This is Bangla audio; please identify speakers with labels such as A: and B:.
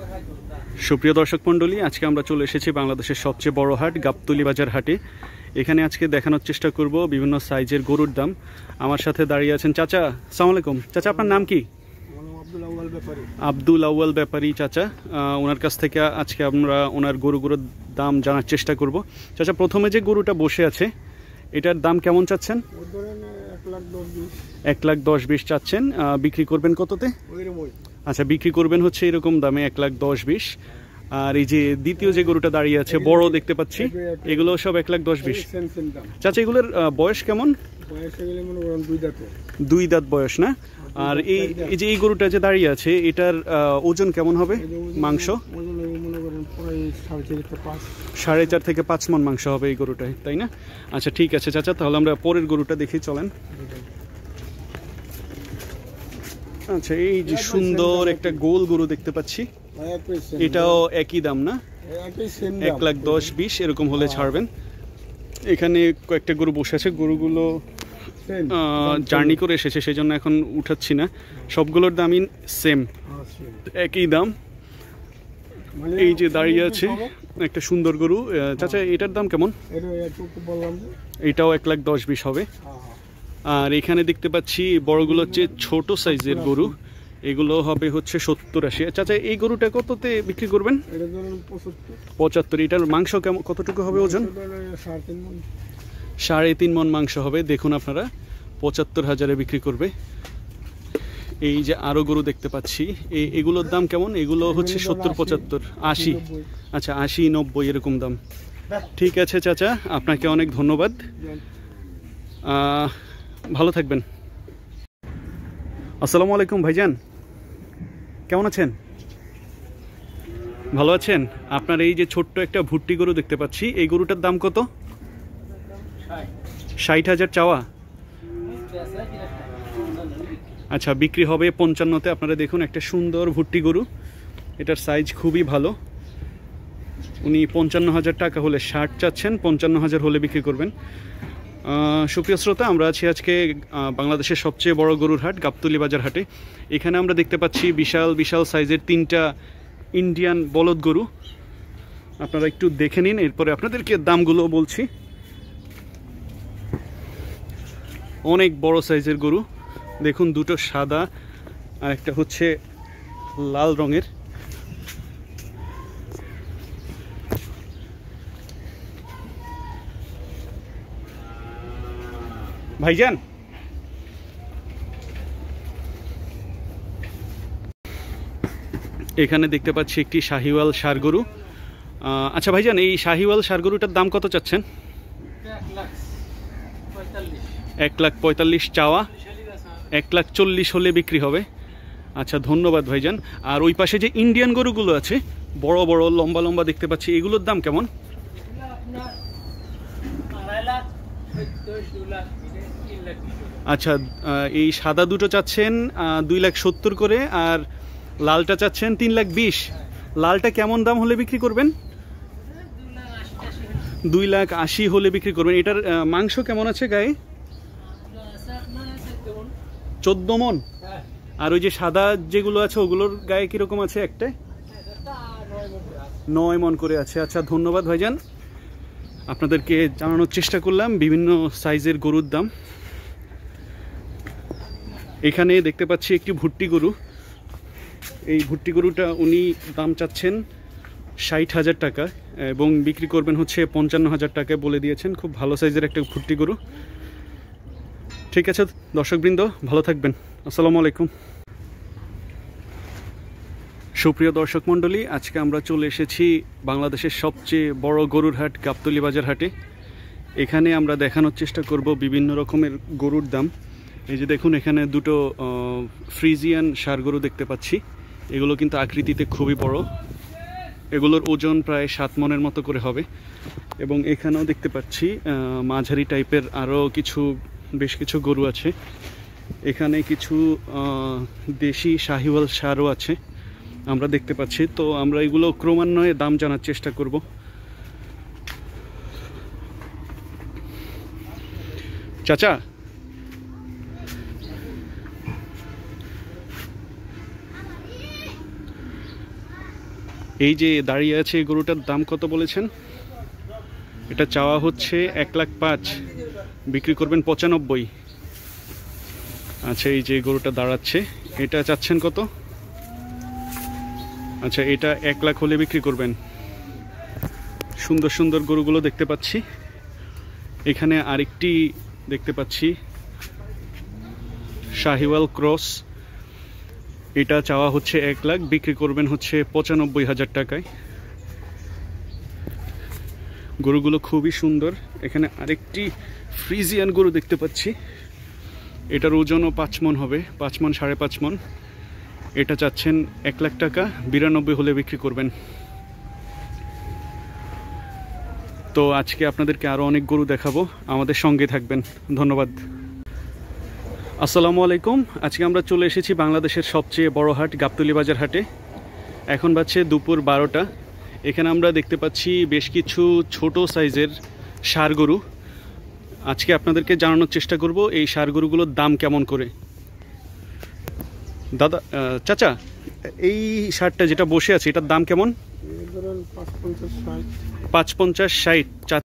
A: সুপ্রিয় দর্শক মণ্ডলী, আজকে আমরা চলে এসেছি বাংলাদেশের সবচেয়ে বড় হাট গাবতলী বাজার হাটে। এখানে আজকে দেখানোর চেষ্টা করব বিভিন্ন সাইজের গরুর দাম। আমার সাথে দাঁড়িয়ে আছেন চাচা। আসসালামু আলাইকুম চাচা, আপনার নাম কি? আব্দুল আউয়াল ব্যাপারী চাচা। ওনার কাছ থেকে আজকে আমরা ওনার গরুগুলোর দাম জানার চেষ্টা করব। চাচা, প্রথমে যে গরুটা বসে আছে এটার দাম কেমন চাচ্ছেন? 1,10,20 চাচ্ছেন। বিক্রি করবেন কততে? আচ্ছা, বিক্রি করবেন হচ্ছে এরকম দামে 1,10,20। আর এই যে দ্বিতীয় যে গরুটা দাঁড়িয়ে আছে বড় দেখতে পাচ্ছি, এগুলো সব 1,10,20। চাচা, এগুলোর বয়স কেমন? 2 দাঁত বয়স না? আর এই যে এই গরুটা যে দাঁড়িয়ে আছে এটার ওজন কেমন হবে? মাংস 4.5 থেকে 5 মণ মাংস হবে এই গরুটায়, তাই না? আচ্ছা ঠিক আছে চাচা, তাহলে আমরা পরের গরুটা দেখি, চলেন। আচ্ছা, এই যে সুন্দর একটা গোল গরু দেখতে পাচ্ছি, এটাও একই দাম না? 1,10,20 এরকম হলে ছাড়বেন। এখানে কয়েকটা গরু বসে আছে, গরুগুলো জার্নি করে এসেছে সেই জন্য এখন উঠাচ্ছি না। সবগুলোর দামই সেম, একই দাম। এই যে দাঁড়িয়ে আছে একটা সুন্দর গরু। চাচা, এটার দাম কেমন? এটাও 1,10,20 হবে। আর এখানে দেখতে পাচ্ছি বড়গুলো হচ্ছে ছোট সাইজের গরু, এগুলো হবে হচ্ছে 70-80। চাচা, এই গরুটা কততে বিক্রি করবেন? 75। এটার মাংস কেমন, কতটুকু হবে ওজন? 3.5 মণ মাংস হবে। দেখুন আপনারা, 75,000-এ বিক্রি করবে। এই যে আরো গরু দেখতে পাচ্ছি, এগুলোর দাম কেমন? এগুলো হচ্ছে 70, 75, 80। আচ্ছা, 80, 90 এরকম দাম। ঠিক আছে চাচা, আপনাকে অনেক ধন্যবাদ, ভালো থাকবেন। আসসালামু আলাইকুম ভাইজান, কেমন আছেন? ভালো আছেন? আপনার এই যে ছোট্ট একটা ভুট্টি গরু দেখতে পাচ্ছি, এই গরুটার দাম কত? 60,000 চাওয়া। আচ্ছা, বিক্রি হবে 55-তে। আপনারা দেখুন, একটা সুন্দর ভুট্টি গরু, এটার সাইজ খুবই ভালো। উনি 55,000 টাকা হলে 60 চাচ্ছেন, 55,000 হলে বিক্রি করবেন। সুপ্রিয় শ্রোতা, আমরা আছি আজকে বাংলাদেশের সবচেয়ে বড় গরুর হাট গাবতলী বাজার হাটে। এখানে আমরা দেখতে পাচ্ছি বিশাল বিশাল সাইজের 3টা ইন্ডিয়ান বলদ গরু। আপনারা একটু দেখে নিন, এরপরে আপনাদেরকে দামগুলো বলছি। অনেক বড় সাইজের গরু দেখুন, দুটো সাদা আর একটা হচ্ছে লাল রঙের। ভাইজান, এখানে দেখতে পাচ্ছি একটি শাহিওয়াল ষাঁড় গরু। আচ্ছা ভাইজান, এই শাহিওয়াল ষাঁড় গরুটার দাম কত চাচ্ছেন? 1,45,000 চাওয়া, 1,40,000 হলে বিক্রি হবে। আচ্ছা, ধন্যবাদ ভাইজান। আর ওই পাশে যে ইন্ডিয়ান গরুগুলো আছে বড় বড় লম্বা লম্বা দেখতে পাচ্ছি, এগুলোর দাম কেমন? আচ্ছা, এই সাদা দুটো চাচ্ছেন 2,70,000 করে, আর লালটা চাচ্ছেন 3,20,000। লালটা কেমন দাম হলে বিক্রি করবেন? 2,80,000 হলে বিক্রি করবেন। এটার মাংস কেমন আছে গায়ে? 14 মণ। আর ওই যে সাদা যেগুলো আছে ওগুলোর গায়ে কিরকম আছে? একটা 9 মণ করে আছে। আচ্ছা, ধন্যবাদ ভাইজান, আপনাদেরকে জানানোর চেষ্টা করলাম বিভিন্ন সাইজের গরুর দাম। এখানে দেখতে পাচ্ছি একটি ভুট্টি গরু। এই ভুট্টি গরুটা উনি দাম চাচ্ছেন 60,000 টাকা এবং বিক্রি করবেন হচ্ছে 55,000 টাকায় বলে দিয়েছেন। খুব ভালো সাইজের একটা ভুট্টি গরু। ঠিক আছে দর্শকবৃন্দ, ভালো থাকবেন। আসসালামু আলাইকুম। সুপ্রিয় দর্শক মণ্ডলী, আজকে আমরা চলে এসেছি বাংলাদেশের সবচেয়ে বড় গরুর হাট গাবতলী বাজার হাটে। এখানে আমরা দেখানোর চেষ্টা করব বিভিন্ন রকমের গরুর দাম। এই যে দেখুন, এখানে দুটো ফ্রিজিয়ান ষাঁড় গরু দেখতে পাচ্ছি। এগুলো কিন্তু আকৃতিতে খুবই বড়, এগুলোর ওজন প্রায় 7 মণের মতো করে হবে। এবং এখানেও দেখতে পাচ্ছি মাঝারি টাইপের আরও বেশ কিছু গরু আছে। এখানে কিছু দেশি শাহিওয়াল ষাঁড়ও আছে আমরা দেখতে পাচ্ছি। তো আমরা এগুলো ক্রমান্বয়ে দাম জানার চেষ্টা করব। চাচা, এই যে দাঁড়িয়ে আছে এই গরুটার দাম কত বলেছেন? এটা চাওয়া হচ্ছে 1,05,000, বিক্রি করবেন 95। আচ্ছা, এই যে গরুটা দাঁড়াচ্ছে এটা চাচ্ছেন কত? আচ্ছা, এটা 1 লাখ হলে বিক্রি করবেন। সুন্দর সুন্দর গরুগুলো দেখতে পাচ্ছি। এখানে আরেকটি দেখতে পাচ্ছি শাহিওয়াল ক্রস, এটা চাওয়া হচ্ছে 1 লাখ, বিক্রি করবেন হচ্ছে 95,000 টাকায়। গরুগুলো খুবই সুন্দর। এখানে আরেকটি ফ্রিজিয়ান গরু দেখতে পাচ্ছি, এটার ওজনও 5 মণ হবে, 5 মণ 5.5 মণ। এটা চাচ্ছেন 1 লাখ টাকা, 92 হলে বিক্রি করবেন। তো আজকে আপনাদেরকে আরও অনেক গরু দেখাবো, আমাদের সঙ্গে থাকবেন। ধন্যবাদ। আসসালামু আলাইকুম। আজকে আমরা চলে এসেছি বাংলাদেশের সবচেয়ে বড় হাট গাবতলী বাজার হাটে। এখন বাজছে দুপুর 12টা। এখানে আমরা দেখতে পাচ্ছি বেশ কিছু ছোট সাইজের ষাঁড় গরু। আজকে আপনাদেরকে জানানোর চেষ্টা করব এই ষাঁড় গরুগুলোর দাম কেমন করে। দাদা, চাচা, এই ষাঁড়টা যেটা বসে আছে এটার দাম কেমন?
B: 550, 60।
A: 550, 60।